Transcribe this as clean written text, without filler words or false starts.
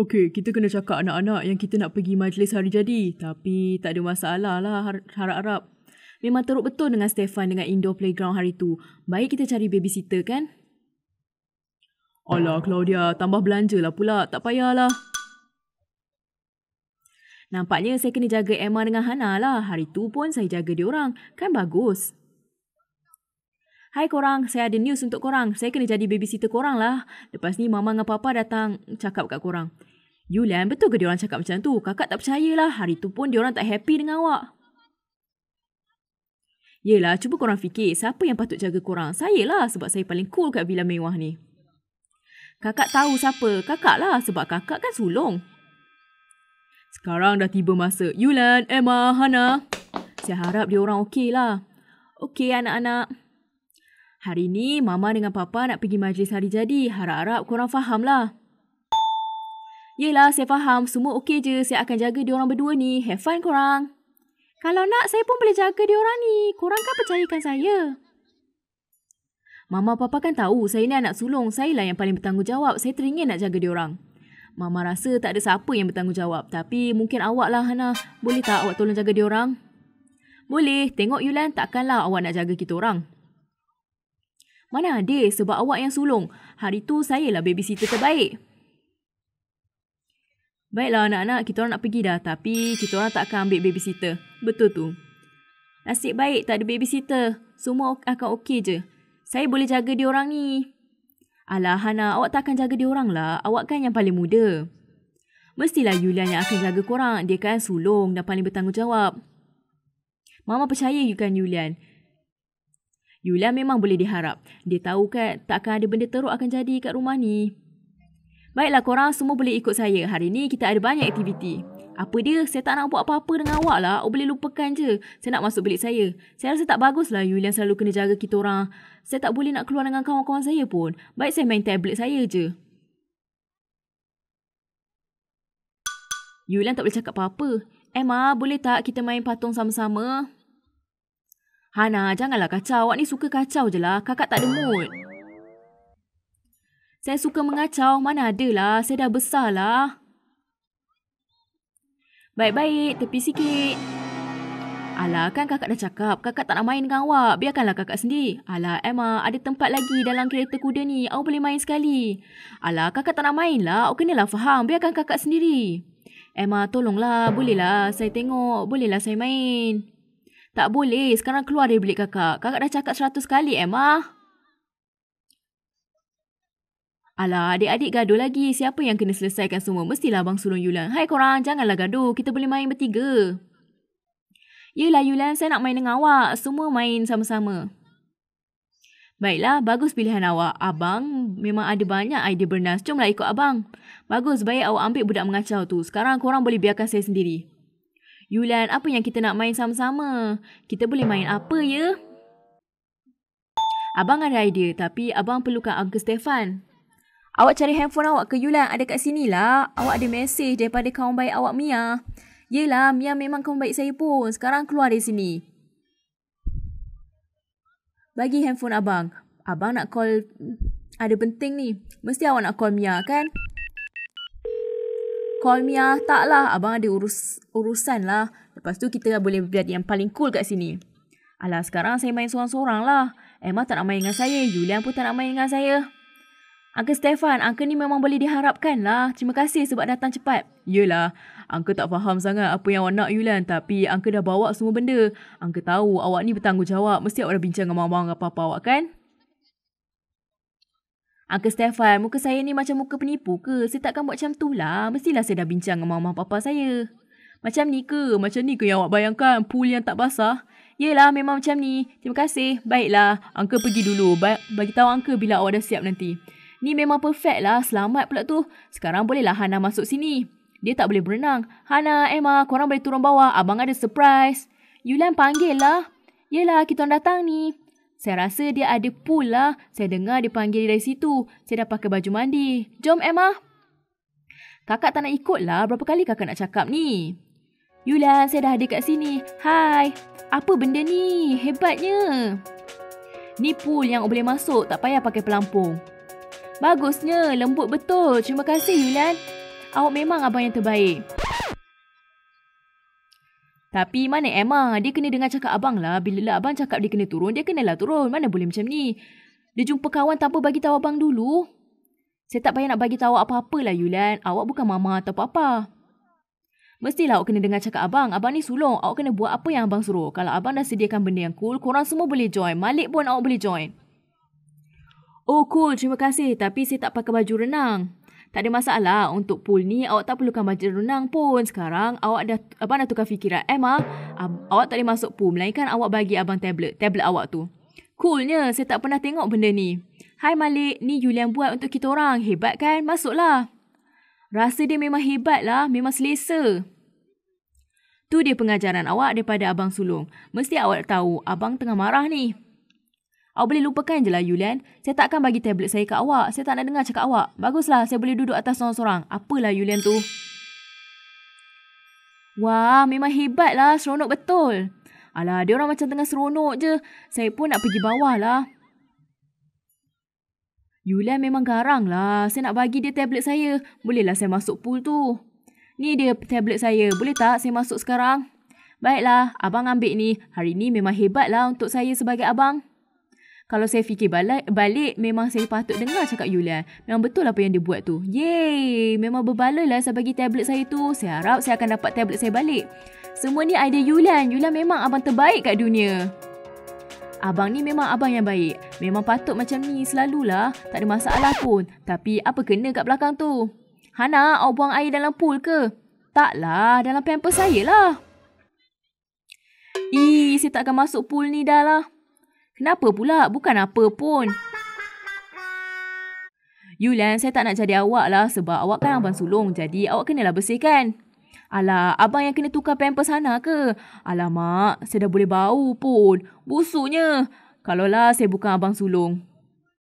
Okey, kita kena cakap anak-anak yang kita nak pergi majlis hari jadi. Tapi tak ada masalah lah harap-harap. Memang teruk betul dengan Stefan dengan indoor playground hari tu. Baik kita cari babysitter kan? Alah Claudia, tambah belanja lah pula. Tak payahlah. Nampaknya saya kena jaga Emma dengan Hana lah. Hari tu pun saya jaga diorang. Kan bagus. Hai korang, saya ada news untuk korang. Saya kena jadi babysitter korang lah. Lepas ni mama dengan papa datang cakap kat korang. Yulian, betul ke diorang cakap macam tu? Kakak tak percayalah. Hari tu pun diorang tak happy dengan awak. Yelah, cuba korang fikir. Siapa yang patut jaga korang? Saya lah, sebab saya paling cool kat villa mewah ni. Kakak tahu siapa? Kakak lah, sebab kakak kan sulung. Sekarang dah tiba masa. Yulian, Emma, Hana. Saya harap diorang okey lah. Okey anak-anak. Hari ni mama dengan papa nak pergi majlis hari jadi. Harap-harap korang faham lah. Yelah, saya faham. Semua okey je. Saya akan jaga diorang berdua ni. Have fun korang. Kalau nak, saya pun boleh jaga diorang ni. Korang kan percayakan saya. Mama papa kan tahu saya ni anak sulung. Saya lah yang paling bertanggungjawab. Saya teringin nak jaga diorang. Mama rasa tak ada siapa yang bertanggungjawab. Tapi mungkin awak lah Hana. Boleh tak awak tolong jaga diorang? Boleh. Tengok Yulan, takkanlah awak nak jaga kita orang. Mana ada, sebab awak yang sulung. Hari tu saya lah babysitter terbaik. Baiklah anak-anak, kita orang nak pergi dah. Tapi kita orang tak akan ambil babysitter. Betul tu. Nasib baik tak ada babysitter. Semua akan okey je. Saya boleh jaga diorang ni. Alah Hana, awak tak akan jaga diorang lah. Awak kan yang paling muda. Mestilah Yulian yang akan jaga korang. Dia kan sulung dan paling bertanggungjawab. Mama percaya you kan Yulian. Yulian memang boleh diharap. Dia tahu kan tak akan ada benda teruk akan jadi kat rumah ni. Baiklah korang semua boleh ikut saya. Hari ni kita ada banyak aktiviti. Apa dia? Saya tak nak buat apa-apa dengan awak lah. Awak boleh lupakan je. Saya nak masuk bilik saya. Saya rasa tak bagus lah Yulian selalu kena jaga kita orang. Saya tak boleh nak keluar dengan kawan-kawan saya pun. Baik saya main tablet saya je. Yulian tak boleh cakap apa-apa. Emma, boleh tak kita main patung sama-sama? Hana, janganlah kacau. Awak ni suka kacau je lah. Kakak tak ada mood. Saya suka mengacau. Mana adalah. Saya dah besar lah. Baik-baik. Tepi sikit. Alah, kan kakak dah cakap. Kakak tak nak main dengan awak. Biarkanlah kakak sendiri. Alah, Emma. Ada tempat lagi dalam kereta kuda ni. Awak boleh main sekali. Alah, kakak tak nak main lah. Awak kenalah faham. Biarkan kakak sendiri. Emma, tolonglah. Bolehlah saya tengok. Bolehlah saya main. Tak boleh. Sekarang keluar dari bilik kakak. Kakak dah cakap 100 kali, Emma. Alah, adik-adik gaduh lagi. Siapa yang kena selesaikan semua? Mestilah Abang Sulung Yulan. Hai korang, janganlah gaduh. Kita boleh main bertiga. Yelah Yulan, saya nak main dengan awak. Semua main sama-sama. Baiklah, bagus pilihan awak. Abang memang ada banyak idea bernas. Jomlah ikut abang. Bagus, baik awak ambil budak mengacau tu. Sekarang korang boleh biarkan saya sendiri. Yulan, apa yang kita nak main sama-sama? Kita boleh main apa ya? Abang ada idea, tapi abang perlukan Uncle Stefan. Awak cari handphone awak ke Yulan? Ada kat sini lah. Awak ada mesej daripada kawan baik awak Mia. Yelah, Mia memang kawan baik saya pun. Sekarang keluar dari sini. Bagi handphone abang. Abang nak call. Ada penting ni. Mesti awak nak call Mia kan? Call Mia. Taklah. Abang ada urusan lah. Lepas tu kita boleh jadi yang paling cool kat sini. Alah, sekarang saya main seorang-seorang lah. Emma tak nak main dengan saya. Yulian pun tak nak main dengan saya. Uncle Stefan, Uncle ni memang boleh diharapkan lah. Terima kasih sebab datang cepat. Yelah, Uncle tak faham sangat apa yang awak nak Yulian. Tapi Uncle dah bawa semua benda. Uncle tahu awak ni bertanggungjawab. Mesti awak dah bincang dengan mama dengan papa awak kan? Uncle Stefan, muka saya ni macam muka penipu ke? Saya takkan buat macam tu lah. Mestilah saya dah bincang dengan mama papa saya. Macam ni ke? Macam ni ke yang awak bayangkan? Pool yang tak basah? Yelah, memang macam ni. Terima kasih. Baiklah, Uncle pergi dulu. Bagi tahu Uncle bila awak dah siap nanti. Ni memang perfect lah. Selamat pula tu. Sekarang bolehlah Hana masuk sini. Dia tak boleh berenang. Hana, Emma, korang boleh turun bawah. Abang ada surprise. Yulan panggil lah. Yelah, kita orang datang ni. Saya rasa dia ada pool lah. Saya dengar dia panggil dari situ. Saya dah pakai baju mandi. Jom Emma. Kakak tak nak ikut lah. Berapa kali kakak nak cakap ni? Yulan, saya dah ada kat sini. Hai. Apa benda ni? Hebatnya. Ni pool yang boleh masuk. Tak payah pakai pelampung. Bagusnya, lembut betul. Terima kasih Yulan. Awak memang abang yang terbaik. Tapi mana Emma? Dia kena dengar cakap abang lah. Bila abang cakap dia kena turun, dia kenalah turun. Mana boleh macam ni? Dia jumpa kawan tanpa bagi tahu abang dulu. Saya tak payah nak bagi tahu apa-apa lah Yulan. Awak bukan mama atau papa. Mestilah awak kena dengar cakap abang. Abang ni sulung. Awak kena buat apa yang abang suruh. Kalau abang dah sediakan benda yang cool, korang semua boleh join. Malik pun awak boleh join. Oh cool, terima kasih. Tapi saya tak pakai baju renang. Tak ada masalah. Untuk pool ni, awak tak perlukan baju renang pun. Sekarang, abang dah tukar fikiran. Emma, awak tak boleh masuk pool. Melainkan awak bagi abang tablet awak tu. Coolnya, saya tak pernah tengok benda ni. Hai Malik, ni Yulian buat untuk kita orang. Hebat kan? Masuklah. Rasa dia memang hebat lah. Memang selesa. Tu dia pengajaran awak daripada abang sulung. Mesti awak tahu, abang tengah marah ni. Awak boleh lupakan je lah Yulian. Saya tak akan bagi tablet saya kat awak. Saya tak nak dengar cakap awak. Baguslah, saya boleh duduk atas seorang-seorang. Apalah Yulian tu. Wah, memang hebat lah. Seronok betul. Alah, dia orang macam tengah seronok je. Saya pun nak pergi bawah lah. Yulian memang garang lah. Saya nak bagi dia tablet saya. Bolehlah saya masuk pool tu. Ni dia tablet saya. Boleh tak saya masuk sekarang? Baiklah, abang ambil ni. Hari ni memang hebat lah untuk saya sebagai abang. Kalau saya fikir balik, memang saya patut dengar cakap Yulian. Memang betul apa yang dia buat tu. Yeay, memang berbaloi lah saya bagi tablet saya tu. Saya harap saya akan dapat tablet saya balik. Semua ni idea Yulian. Yulian memang abang terbaik kat dunia. Abang ni memang abang yang baik. Memang patut macam ni selalulah. Tak ada masalah pun. Tapi apa kena kat belakang tu? Hana, awak buang air dalam pool ke? Taklah, dalam pamper saya lah. Saya tak akan masuk pool ni dah lah. Kenapa pula? Bukan apa pun. Yulian, saya tak nak jadi awak lah sebab awak kan abang sulung. Jadi awak kenalah bersihkan. Alah, abang yang kena tukar pampers Hana ke? Alamak, saya dah boleh bau pun. Busuknya. Kalaulah saya bukan abang sulung.